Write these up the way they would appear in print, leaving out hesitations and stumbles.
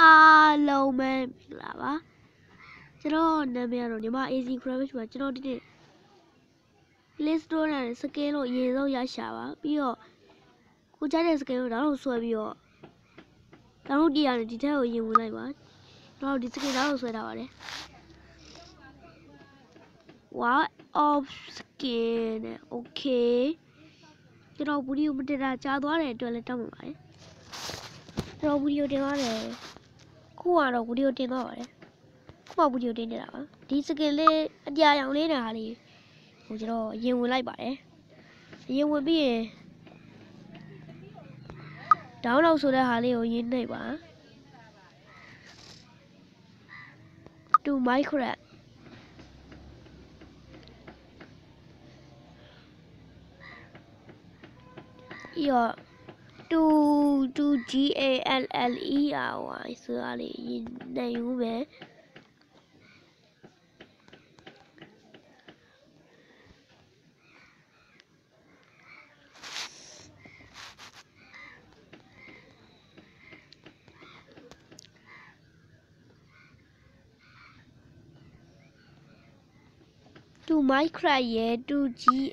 လုံးပဲလာပါကျွန်တော်နာမည်ကတော့ညီမ AC Crash ပါကျွန်တော်ဒီနေ့ Play Store နဲ့ skin လို့အရင်ဆုံးရရှာပါပြီးတော့ကိုကြိုက်တဲ့ skin ကိုဒါတော့ဆွဲပြီးတော့ဒါတို့ဒီရတယ်ဒီထက်ကိုရင်ဝင်လိုက်ပါကျွန်တော်ဒီ skin ဒါတော့ဆွဲထားပါတယ် What of skin okay ကျွန်တော်ဗီဒီယိုမတင်တာကြာသွားတဲ့အတွက်လည်းတောင်းပန်ပါတယ်ကျွန်တော်ဗီဒီယိုတင်သွားတယ်ခုကတော့ဗီဒီယိုတင်သွားပါတယ်ခုမှဗီဒီယိုတင်နေတာပါဒီ skin လေးအပြာရောင်လေးနဲ့ဟာလေးဟိုကျွန်တော်ရင်ဝင်လိုက်ပါတယ်ရင်ဝင်ပြီးရင်download ဆိုတဲ့ဟာလေးကိုရေးနှိပ်ပါto Minecraftရောto GALLERY ဆိုတာလေးရေးနှိပ်ဦးမယ်to Minecraft ရဲ့ to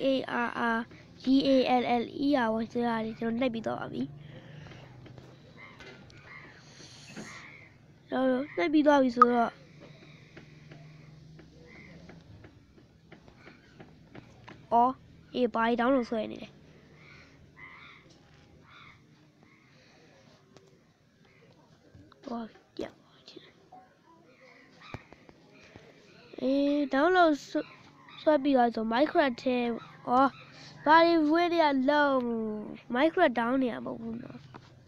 GALLERY ဆိုတာလေးကျွန်တော်နှိပ်ပြီးတော့ပါပြီနှိပ်ပြီးသွားပြီဆိုတော့အေးဘာကြီး download ဆွဲနေတယ်download ဆွဲပြီးသွားဆို Minecraft ထဲဘာတွေဝေးရလုံး Minecraft down နေရမဟုတ်ဘူးနော်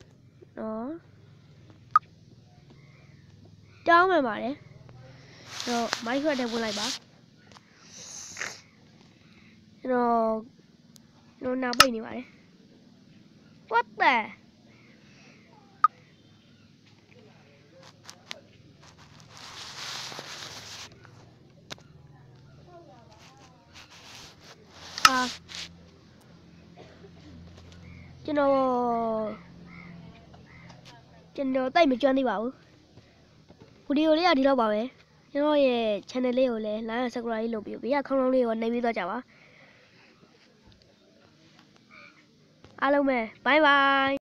တောင်းမှန်ပါတယ်တော့ Minecraft ထဲဝင်လိုက်ပါကျွန်တော်နာပိတ်နေပါတယ် What the ကျွန်တော်တိတ်မကျွမ်းသေးပါဘူးဗီဒီယိုလေးကဒီလောက်ပါပဲကျွန်တော်ရဲ့ channel လေးကိုလည်း like and subscribe လုပ်ပြီးဘေးကခေါင်းလုံးလေးကိုနှိပ်ပြီးသွားကြပါအားလုံးပဲ bye bye